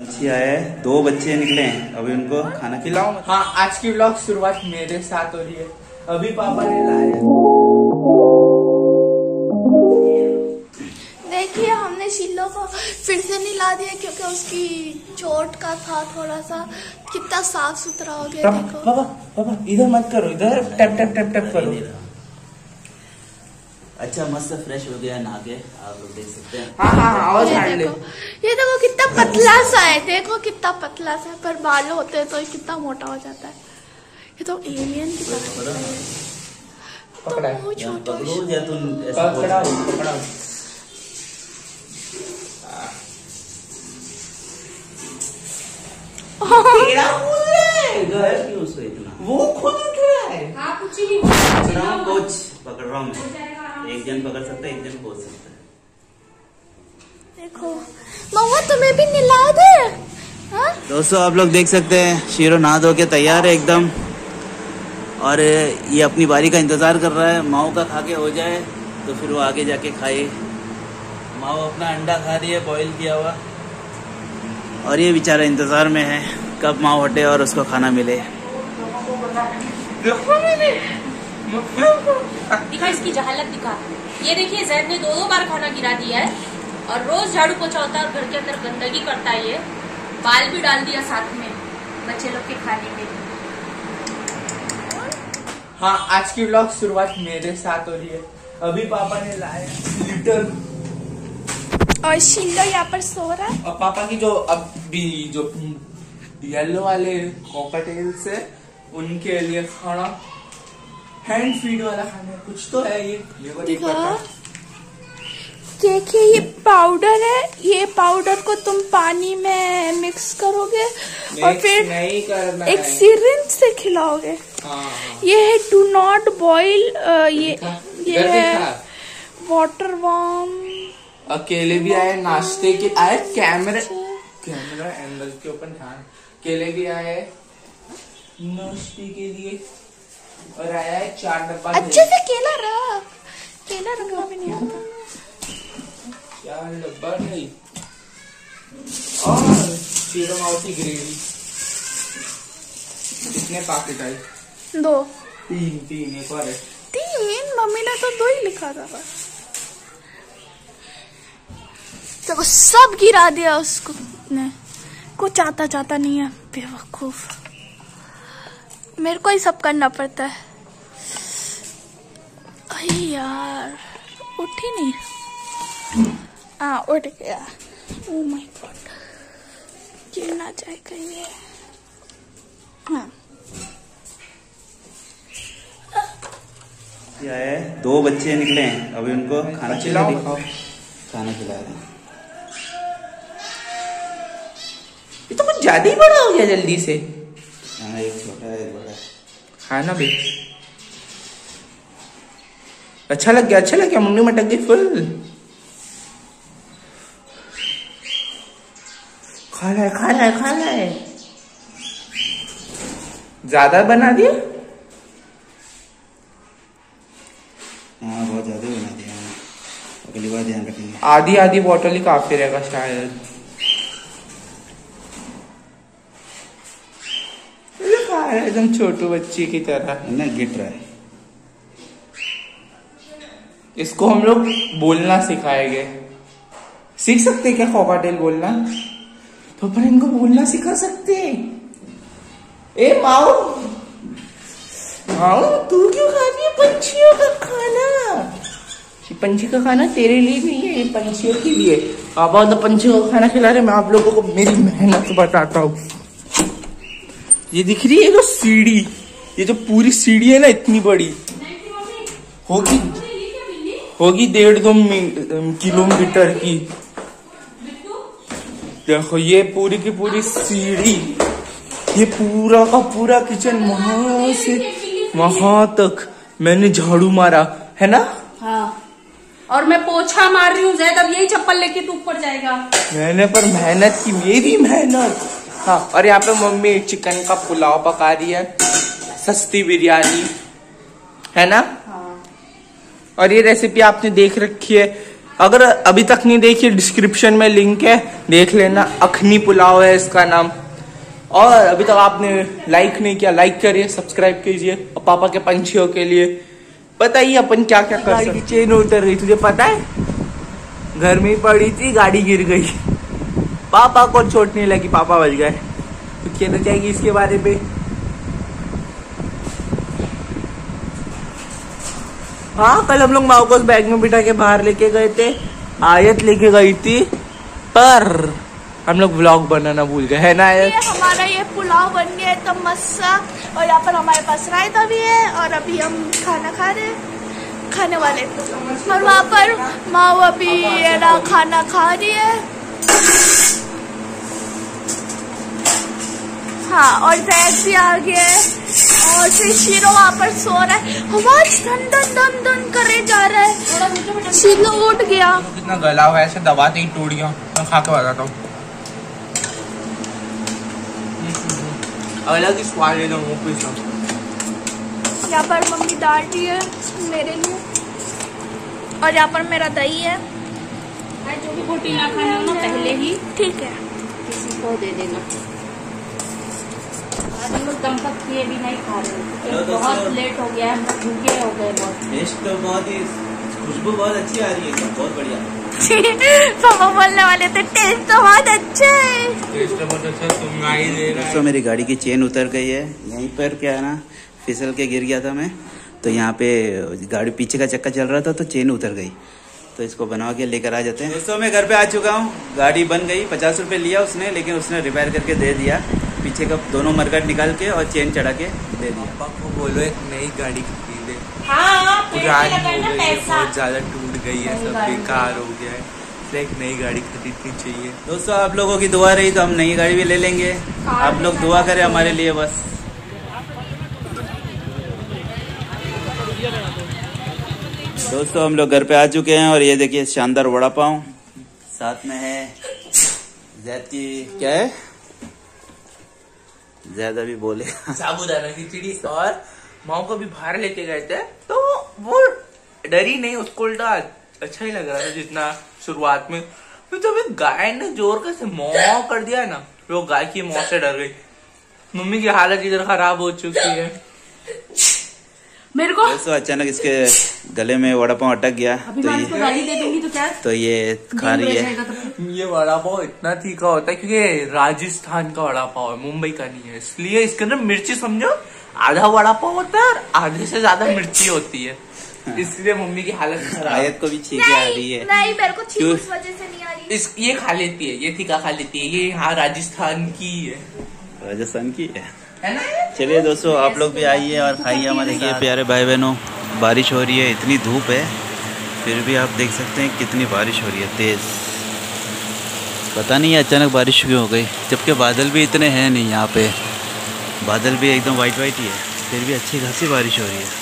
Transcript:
अच्छी आए, 2 बच्चे निकले हैं, अभी उनको खाना खिलाओ। हाँ, आज की व्लॉग शुरुआत मेरे साथ हो रही है। अभी पापा ने लाया, देखिए हमने शिल्लो को फिर से नहला दिया क्योंकि उसकी चोट का था थोड़ा सा। कितना साफ सुथरा हो गया। देखो पापा पापा इधर मत करो, इधर टैप टैप टैप टैप करो। अच्छा मस्त फ्रेश हो गया नहा के, आप लोग देख सकते हैं। हाँ ये देखो कितना पतला सा है, देखो कितना पतला सा है, पर बाल होते हैं तो ये कितना मोटा हो जाता है। ये तो एलियन की तरह है। पकड़ा है। तो छोटा पकड़ो या तुम ऐसा पकड़ा। क्यों उसको इतना? वो खुद उठ रहा है। हाँ कुछ नहीं कोच पकड़ रहा हूँ मैं। एक जन पकड़ सकता है, एक जन कोच सकता है। देखो मम्मा तुम्हें भी नहला दे। हाँ? दोस्तों आप लोग देख सकते हैं शीरो नहा धो के तैयार है एकदम, और ये अपनी बारी का इंतजार कर रहा है। माओ का खा के हो जाए तो फिर वो आगे जाके खाए। माओ अपना अंडा खा रही है बॉईल किया हुआ, और ये बेचारा इंतजार में है कब माओ हटे और उसको खाना मिले। दिखा इसकी जहालत दिखा। ये देखिए जैद ने 2 बार खाना गिरा दिया है और रोज झाड़ू पोछा होता है और घर के अंदर गंदगी करता है। ये बाल भी डाल दिया साथ में बच्चे लोग के खाने के लिए। हाँ, आज की व्लॉग शुरुआत मेरे साथ हो रही है। अभी पापा ने लाया लिटर, और शिल्लो यहाँ पर सो रहा है। और पापा की जो अभी जो येलो वाले कॉकटेल्स है उनके लिए खाना, हैंड फीड वाला खाना कुछ तो है। ये देखिए ये पाउडर है, ये पाउडर को तुम पानी में मिक्स करोगे और फिर नहीं करना एक है। सिरिंज से खिलाओगे। ये है डू नॉट बॉइल। ये है वाटर वार्म। केले भी आए, नाश्ते के आए, कैमरा एंगल के ऊपर ध्यान। केले भी आए नाश्ते के लिए, और आया है 4 डब्बा। अच्छे से केला रखना भी नहीं आता। 4 डब्बा नहीं, और शीरो माओ की ग्रेवी। कितने पैकेट आए? 2 तीन एक और है। 3 मम्मी ने तो 2 ही लिखा था बस। तो सब गिरा दिया उसको ने। कुछ आता नहीं है, बेवकूफ। मेरे को ही सब करना पड़ता है। अरे यार उठ ही नहीं। उठ गया। ओह माय गॉड, गिर ना जाएगा ये। हाँ आए, 2 बच्चे निकले हैं, अभी उनको खाना खिलाओ। खाना खिला रहे हैं। ये तो कुछ ज्यादा ही बड़ा हो गया जल्दी से। हाँ, एक छोटा है एक बड़ा है। खाना भी अच्छा लग गया मुन्नी मटक गई फुल। खा है। ज्यादा बना दिया। हाँ बहुत ज्यादा बना दिया, अगली बार ध्यान रखेंगे। आधी बोतल ही काफी रहेगा शायद। एकदम छोटू बच्ची की तरह ना गिट रहा है। इसको हम लोग बोलना सिखाएंगे। सीख सकते क्या कॉकटेल बोलना? तो अपन इनको बोलना सिखा सकते। ए माओ तू क्यों खा रही है पंछियों का खाना? पंछी का खाना तेरे लिए नहीं है, ये पंछियों के लिए। पापा तो पंछियों का खाना खिला रहे। मैं आप लोगों को मेरी मेहनत बताता हूँ। ये दिख रही है जो सीढ़ी, ये जो पूरी सीढ़ी है ना इतनी बड़ी होगी 1.5-2 किलोमीटर की। देखो ये पूरी की पूरी सीढ़ी, ये पूरा का पूरा किचन वहां से वहां तक मैंने झाड़ू मारा है ना। हाँ, और मैं पोछा मार रही हूँ जैद। अब यही चप्पल लेके तू ऊपर जाएगा। मैंने पर मेहनत की, मेरी मेहनत। हाँ, और यहाँ पे मम्मी चिकन का पुलाव पका रही है, सस्ती बिरयानी है ना। हाँ। और ये रेसिपी आपने देख रखी है अगर अभी तक नहीं देखी, डिस्क्रिप्शन में लिंक है, देख लेना। अखनी पुलाव है इसका नाम। और अभी तक आपने लाइक नहीं किया, लाइक करिए, सब्सक्राइब कीजिए। और पापा के पंछियों के लिए बताइए अपन क्या क्या कर सकते। गाड़ी की चेन उतर गई, तुझे पता है? घर में ही पड़ी थी, गाड़ी गिर गई, पापा को चोट नहीं लगी, पापा बच गए। तो कहना चाहिए इसके बारे में। हाँ, कल हम लोग माँ को बैग में बिठा के बाहर लेके गए थे, आयत लेके गई थी, पर हम लोग व्लॉग बनाना भूल गए, है ना आयत? हमारा ये पुलाव बन गया एकदम मस्त, और यहाँ पर हमारे पास रायता भी है, और अभी हम खाना खा रहे हैं, खाने वाले। और वहाँ पर माँ अभी खाना खा रही है। हाँ, और जैद भी आ गया है, और फिर शीरो वहाँ पर सो रहा है। आवाज धन धन धन धन करे जा रहा है। शीरो उठ गया। कितना गला हुआ है, ऐसे दबाते ही टूट गया। मैं खा के बताता हूँ। अलग ही स्वाद है मुँह पे। यहाँ पर मम्मी डाल रही है मेरे लिए, और यहाँ पर मेरा दही है। जो भी रोटी ना खाना हो ना पहले ही ठीक है, किसी को दे देना। आज हम लोग दम तक किए भी नहीं खा रहे, बहुत लेट हो गया, हम लोग भूखे हो गए बहुत। टेस्ट तो बहुत ही, खुशबू बहुत अच्छी आ रही है, बहुत बढ़िया। पापा बोलने वाले थे टेस्ट तो बहुत अच्छा है। टेस्ट तो बहुत अच्छा, तुम ही दे रहा है। दोस्तों मेरी गाड़ी की चेन उतर गई है, यहीं पर क्या है ना, फिसल के गिर गया था मैं, तो यहाँ पे गाड़ी पीछे का चक्का चल रहा था तो चेन उतर गई, तो इसको बनवा के लेकर आ जाते हैं। दोस्तों मैं घर पे आ चुका हूँ, गाड़ी बन गई। 50 रुपये लिया उसने, लेकिन उसने रिपेयर करके दे दिया, पीछे का दोनों मरकट निकाल के और चेन चढ़ा के दे दिया। पापा को बोलो एक नई गाड़ी खरीदे, हाँ, पुरानी हो गई है, बहुत ज्यादा टूट गई है, सब बेकार हो गया है, इसलिए एक नई गाड़ी खरीदनी चाहिए। दोस्तों आप लोगों की दुआ रही तो हम नई गाड़ी भी ले लेंगे, आप लोग दुआ करें हमारे लिए बस। दोस्तों हम लोग घर पे आ चुके हैं, और ये देखिए शानदार वड़ा पाव, साथ में है जैद की, क्या है जैद अभी बोले साबूदाना खिचड़ी। और माँ को भी बाहर लेके गए थे, तो वो डरी नहीं, उसको उल्टा अच्छा ही लग रहा था जितना शुरुआत में। फिर जब एक गाय ने जोर का से मौं कर दिया ना, वो गाय की मौत से डर गई। मम्मी की हालत इधर खराब हो चुकी है। मेरे को दोस्तों अचानक इसके गले में वड़ा पाव अटक गया, तो गाली दे दूंगी तो क्या, तो ये खा रही है। ये वड़ा पाव इतना तीखा होता है क्योंकि राजस्थान का वड़ा पाव है, मुंबई का नहीं है, इसलिए इसके अंदर मिर्ची समझो आधा वड़ा पाव होता है और आधे से ज्यादा मिर्ची होती है, इसलिए मम्मी की हालत खराब। आयत को भी छींके आ रही है। नहीं, मेरे को छींक उस वजह से नहीं आ रही। ये खा लेती है, ये तीखा खा लेती है, ये यहाँ राजस्थान की है, राजस्थान की है है ना? चलिए दोस्तों आप लोग भी आइए और खाइए हमारे साथ। प्यारे भाई बहनों, बारिश हो रही है, इतनी धूप है, फिर भी आप देख सकते हैं कितनी बारिश हो रही है तेज। पता नहीं अचानक बारिश क्यों हो गई, जबकि बादल भी इतने हैं नहीं यहाँ पे, बादल भी एकदम वाइट वाइट ही है, फिर भी अच्छी खासी बारिश हो रही है।